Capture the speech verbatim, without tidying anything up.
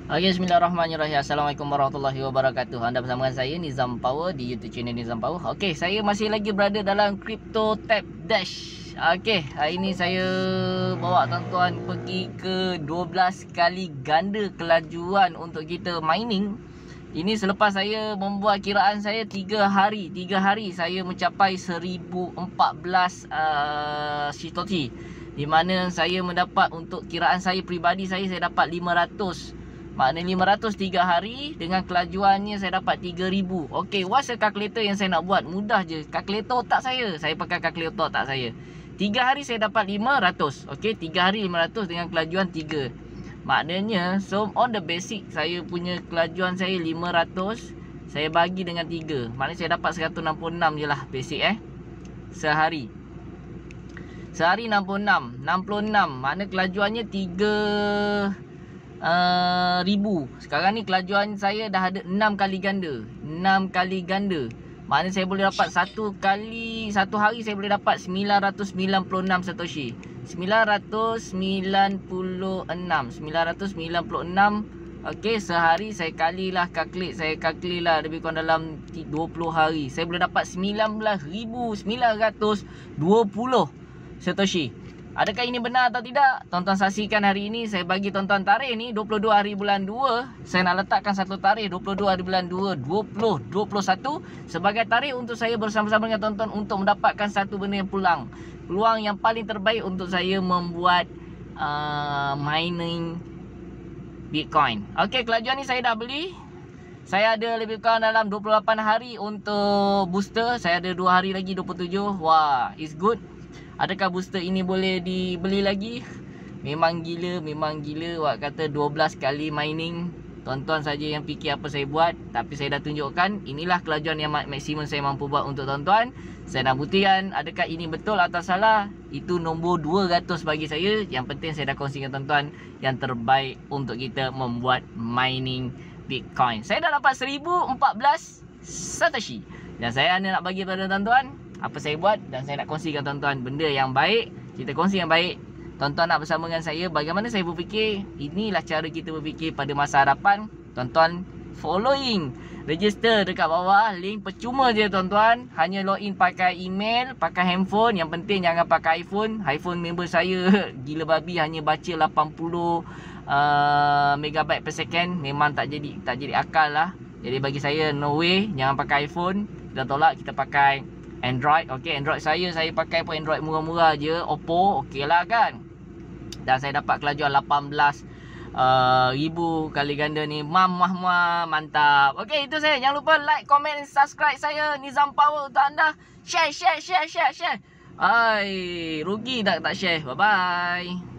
Oke, bismillahirrahmanirrahim. Assalamualaikum warahmatullahi wabarakatuh. Anda bersama dengan saya Nizam Power di YouTube channel Nizam Power. Oke, saya masih lagi berada dalam Crypto Tap Dash. Oke, hari ini saya bawa tuan-tuan pergi ke dua belas kali ganda kelajuan untuk kita mining. Ini selepas saya membuat kiraan saya tiga hari. tiga hari saya mencapai seribu empat belas uh, Satoshi. Di mana saya mendapat untuk kiraan saya peribadi saya saya dapat lima ratus. Maknanya lima ratus tiga hari dengan kelajuannya saya dapat tiga ribu. Okey, what's the calculator yang saya nak buat? Mudah je. Kalkulator otak saya. Saya pakai kalkulator otak saya. tiga hari saya dapat lima ratus. Okey, tiga hari lima ratus dengan kelajuan tiga. Maknanya, so on the basic saya punya kelajuan saya lima ratus. Saya bagi dengan tiga. Maknanya saya dapat seratus enam puluh enam je lah basic eh. Sehari. Sehari enam puluh enam. enam puluh enam. Maknanya kelajuannya tiga Uh, ribu. Sekarang ni kelajuan saya dah ada enam kali ganda. enam kali ganda. Maknanya saya boleh dapat satu kali satu hari saya boleh dapat sembilan ratus sembilan puluh enam Satoshi. sembilan ratus sembilan puluh enam. sembilan ratus sembilan puluh enam. Okey, sehari saya kalilah calculate, saya calculate lah lebih kurang dalam dua puluh hari. Saya boleh dapat sembilan belas ribu sembilan ratus dua puluh Satoshi. Adakah ini benar atau tidak? Tonton saksikan hari ini. Saya bagi tonton tarikh ni dua puluh dua hari bulan dua. Saya nak letakkan satu tarikh dua puluh dua hari bulan dua dua ribu dua puluh satu sebagai tarikh untuk saya bersama-sama dengan tonton untuk mendapatkan satu benda yang pulang. Peluang yang paling terbaik untuk saya membuat uh, mining Bitcoin. Okey, kelajuan ni saya dah beli. Saya ada lebih kurang dalam dua puluh lapan hari untuk booster. Saya ada dua hari lagi, dua puluh tujuh. Wah, it's good. Adakah booster ini boleh dibeli lagi? Memang gila, memang gila. Wak kata dua belas kali mining. Tonton saja yang fikir apa saya buat. Tapi saya dah tunjukkan. Inilah kelajuan yang maksimum saya mampu buat untuk tonton. Saya nak buktikan adakah ini betul atau salah. Itu nombor dua ratus bagi saya. Yang penting saya dah kongsikan tonton yang terbaik untuk kita membuat mining Bitcoin. Saya dah dapat seribu empat belas Satoshi. Dan saya hanya nak bagi pada tonton apa saya buat dan saya nak kongsikan tuan-tuan benda yang baik. Kita kongsi yang baik. Tuan-tuan nak bersama dengan saya bagaimana saya berfikir. Inilah cara kita berfikir pada masa hadapan. Tuan-tuan following, register dekat bawah. Link percuma je tuan-tuan. Hanya login pakai email, pakai handphone. Yang penting jangan pakai iPhone. iPhone member saya gila babi hanya baca lapan puluh uh, megabyte per second. Memang tak jadi tak jadi akal lah. Jadi bagi saya no way. Jangan pakai iPhone. Kita tolak, kita pakai Android. Okey, Android saya saya pakai pun Android murah-murah je, Oppo. Okey lah kan. Dan saya dapat kelajuan lapan belas uh, ribu kali ganda ni. Mam mah mah mantap. Okey, itu saya. Jangan lupa like, comment, subscribe saya Nizam Power untuk anda. Share share share share share. Ai, rugi tak tak share. Bye bye.